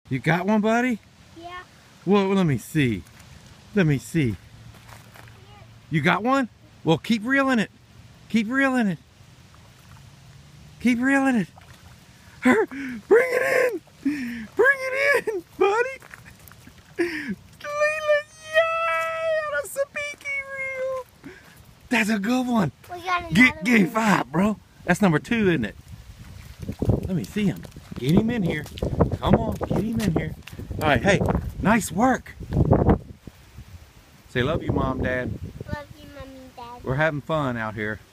You got one, buddy? Yeah. Well, let me see. Let me see. You got one? Well, keep reeling it. Keep reeling it. Keep reeling it. Bring it in. Bring it in, buddy. Leland, yay! On a sabiki reel. That's a good one. We got another one. Give me 5, bro. That's number 2, isn't it? Let me see him. Get him in here. Come on, get him in here. All right, hey, nice work. Say love you, Mom, Dad. Love you, Mommy, Dad. We're having fun out here.